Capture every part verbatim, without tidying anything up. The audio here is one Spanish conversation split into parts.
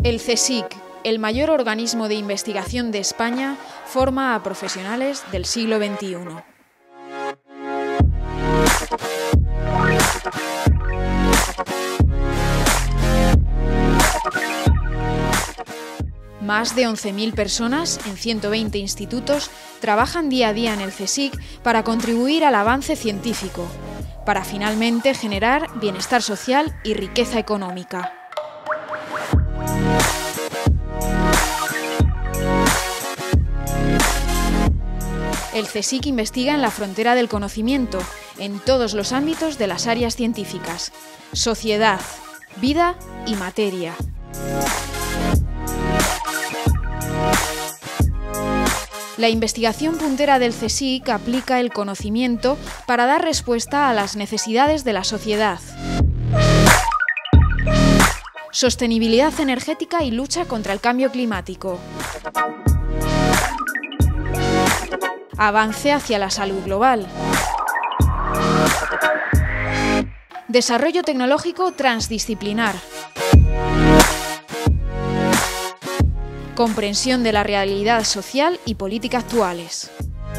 El CSIC, el mayor organismo de investigación de España, forma a profesionales del siglo veintiuno. Más de once mil personas en ciento veinte institutos trabajan día a día en el CSIC para contribuir al avance científico, para finalmente generar bienestar social y riqueza económica. El CSIC investiga en la frontera del conocimiento, en todos los ámbitos de las áreas científicas: sociedad, vida y materia. La investigación puntera del CSIC aplica el conocimiento para dar respuesta a las necesidades de la sociedad. Sostenibilidad energética y lucha contra el cambio climático. Avance hacia la salud global. Desarrollo tecnológico transdisciplinar. Comprensión de la realidad social y política actuales.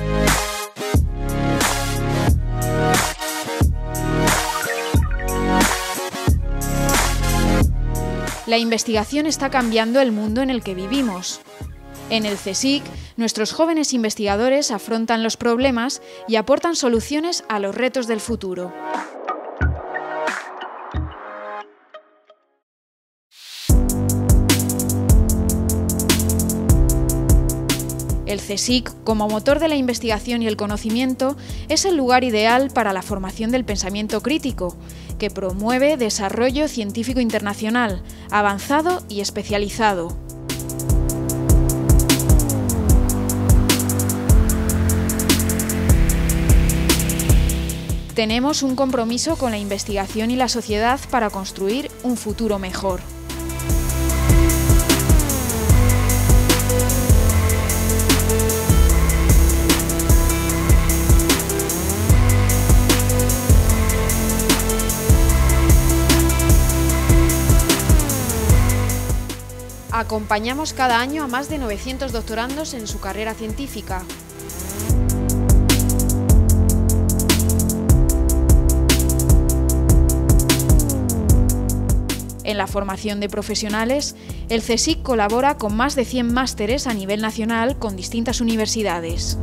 La investigación está cambiando el mundo en el que vivimos. En el CSIC, nuestros jóvenes investigadores afrontan los problemas y aportan soluciones a los retos del futuro. El CSIC, como motor de la investigación y el conocimiento, es el lugar ideal para la formación del pensamiento crítico, que promueve desarrollo científico internacional, avanzado y especializado. Tenemos un compromiso con la investigación y la sociedad para construir un futuro mejor. Acompañamos cada año a más de novecientos doctorandos en su carrera científica. En la formación de profesionales, el CSIC colabora con más de cien másteres a nivel nacional con distintas universidades.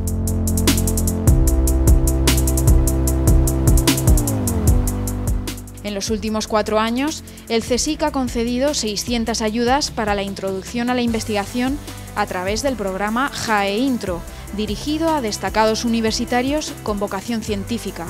En los últimos cuatro años, el CSIC ha concedido seiscientas ayudas para la introducción a la investigación a través del programa JAE Intro, dirigido a destacados universitarios con vocación científica.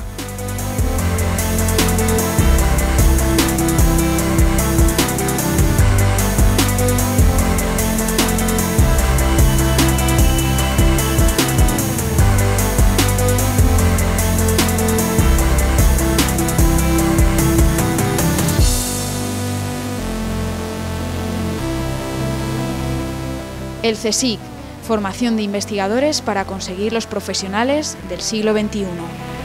El CSIC, formación de investigadores para conseguir los profesionales del siglo veintiuno.